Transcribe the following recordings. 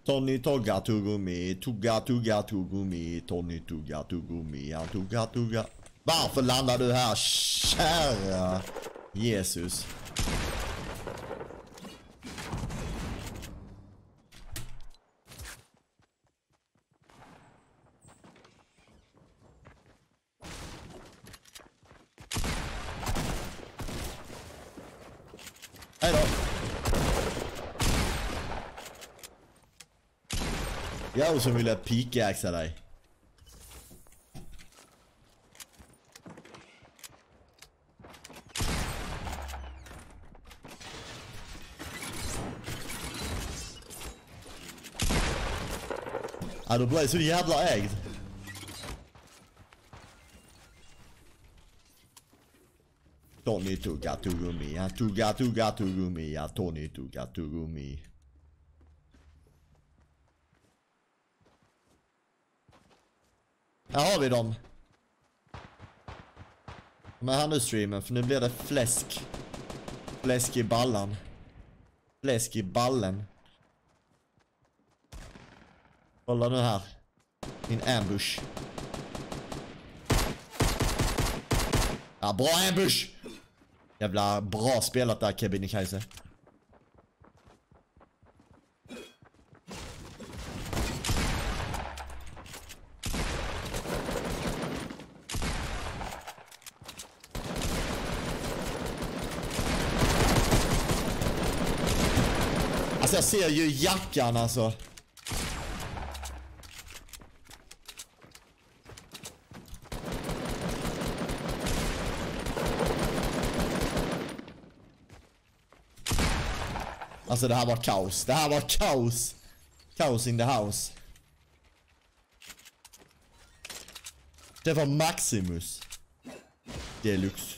Tony tugga tuggummi, tugga tuggummi, Tony tugga tuggummi, han tugga. Varför landar du här, kära Jesus? Hej då. Jag som ville pickaxa dig. Ja, då blir det så jävla ägd. Tony tugga tuggummi, han tugga tuggummi, ja Tony tugga tuggummi. Här har vi dem. Men här nu streamen, för nu blir det fläsk. Fläsk i ballan. Fläsk i ballen. Kolla nu här. Min ambush. Ja, bra ambush! Jävla bra spelat där, Kebnekaise. Alltså jag ser ju jackan alltså. Alltså det här var kaos. Det här var kaos. Kaos in the house. Det var Maximus Deluxe.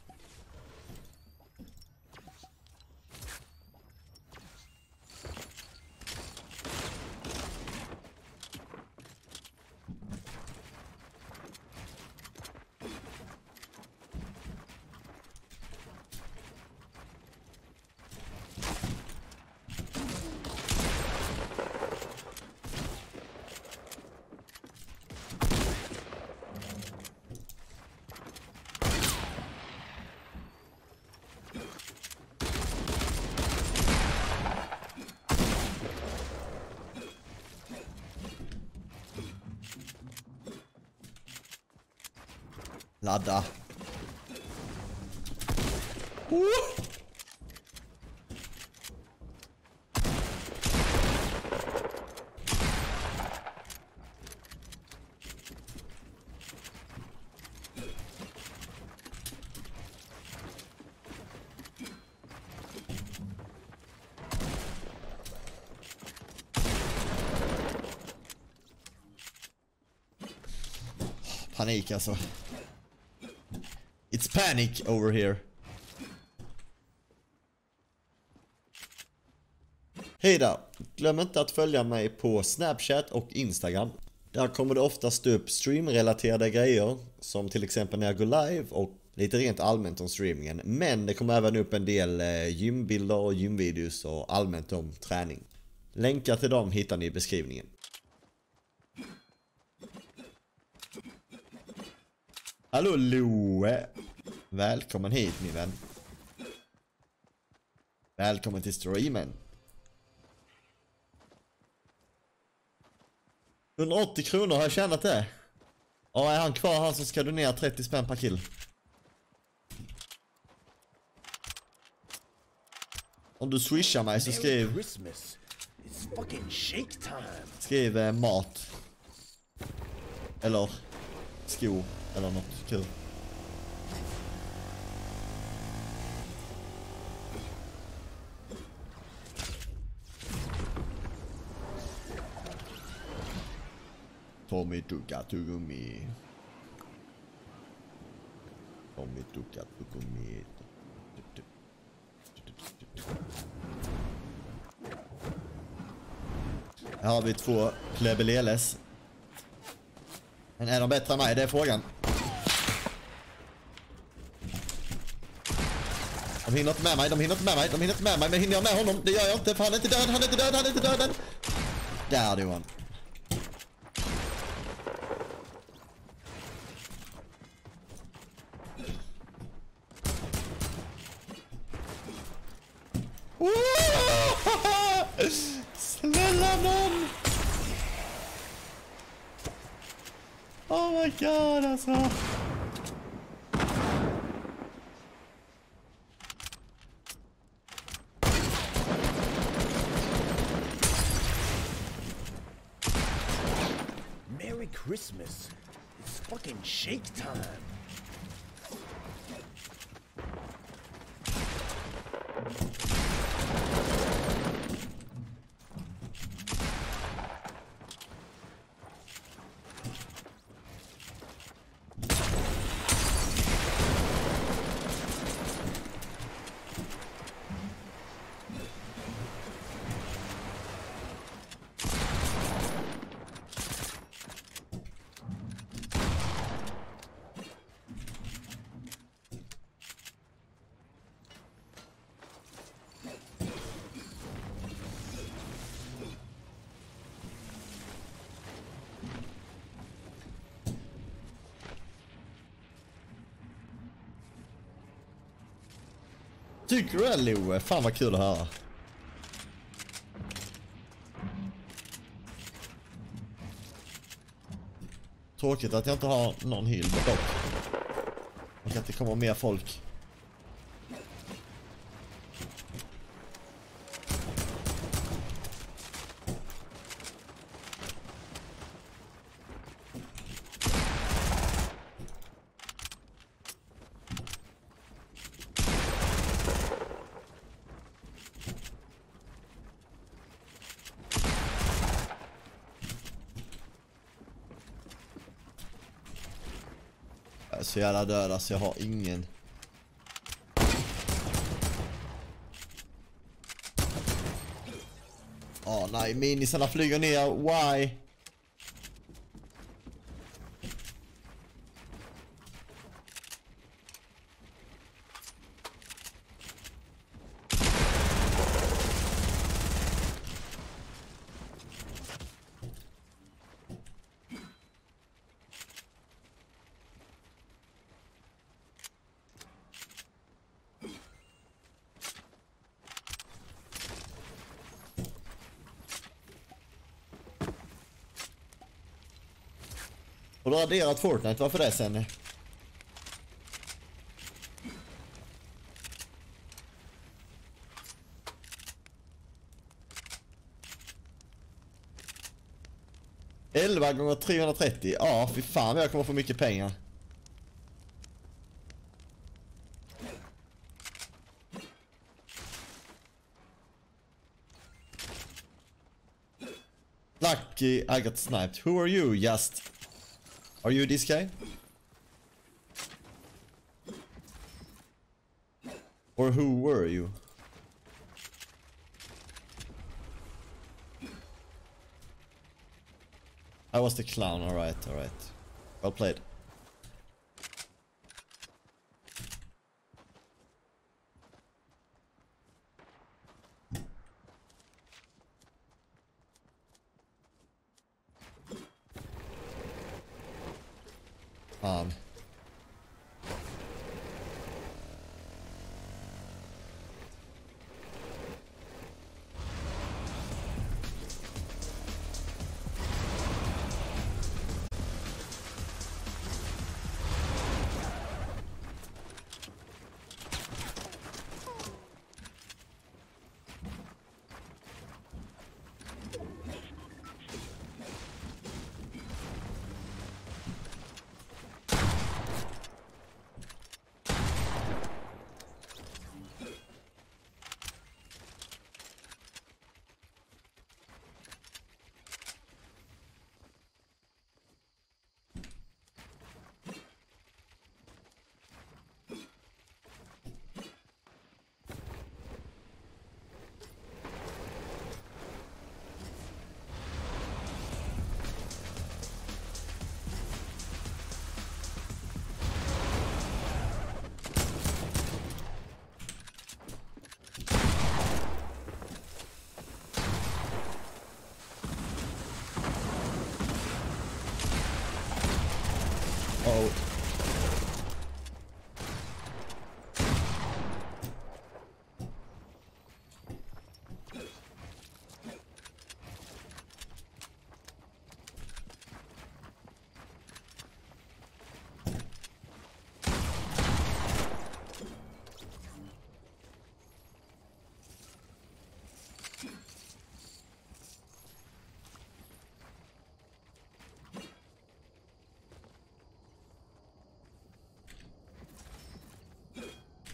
Ladda. Panik alltså. It's panic over here. Hej då! Glöm inte att följa mig på Snapchat och Instagram. Där kommer det oftast upp streamrelaterade grejer, som till exempel när jag går live och lite rent allmänt om streamingen. Men det kommer även upp en del gymbilder och gymvideos och allmänt om träning. Länkar till dem hittar ni i beskrivningen. Hallå Loe! Välkommen hit min vän. Välkommen till streamen. 180 kronor har jag tjänat det. Ja, är han kvar här så ska du ner 30 spänn per kill. Om du swishar mig så skriv mat. Eller skor. Eller något kul. Tommy tugga tuggummi. Tommy tugga tuggummi. Här har vi två plebeleles. Men är de bättre än mig? Det är frågan. De hinner inte med mig, men hinner jag med honom? Det gör jag inte, för han är inte död, han är inte död. Där du han. Snälla nån! Oh my god alltså. Merry Christmas. It's fucking shake time. Tycker du det, Loe? Fan vad kul att höra. Tråkigt att jag inte har någon heal dock. Och att det kommer mer folk. Jag är så jävla död, alltså jag har ingen. Nej, minisarna flyger ner. Why? Och du har adderat Fortnite, varför det sen? Elva gånger 330. Ja, fy fan jag kommer få mycket pengar. Lucky I got sniped. Who are you, Just? Are you this guy? Or who were you? I was the clown, alright. Well played. Fan.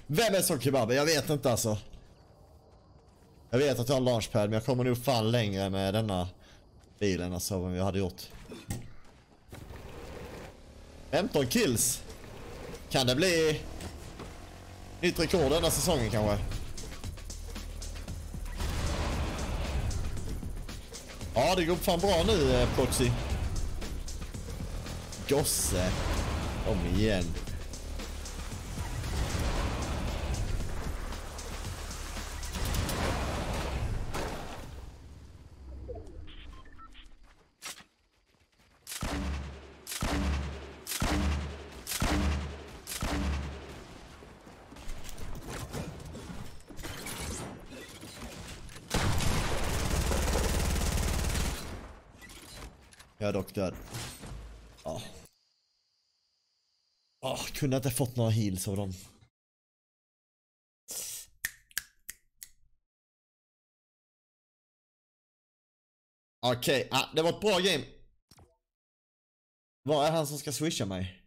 Vem är som Kebab? Jag vet inte alltså. Jag vet att jag har en launchpad, men jag kommer nog fan längre med denna bilen alltså än jag hade gjort. 15 kills. Kan det bli nytt rekord denna säsongen kanske? Ja, det går fan bra nu, Proxy. Gosse. Om igen. Jag är dock död. Kunde inte fått några heals av dem. Okej, det var ett bra game. Var är han som ska swisha mig?